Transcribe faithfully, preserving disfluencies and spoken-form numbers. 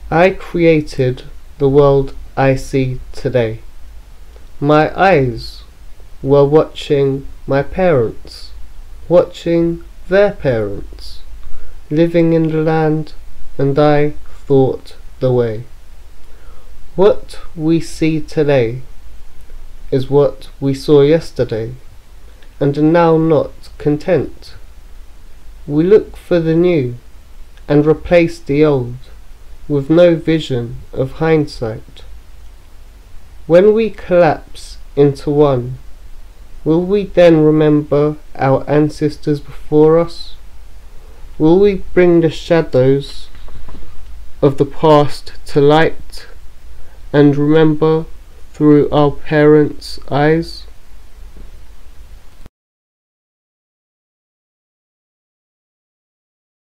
I created the world I see today. My eyes were watching my parents, watching their parents, living in the land, and I thought the way. What we see today is what we saw yesterday, and are now not content. We look for the new, and replace the old, with no vision of hindsight. When we collapse into one, will we then remember our ancestors before us? Will we bring the shadows of the past to light, and remember through our parents' eyes?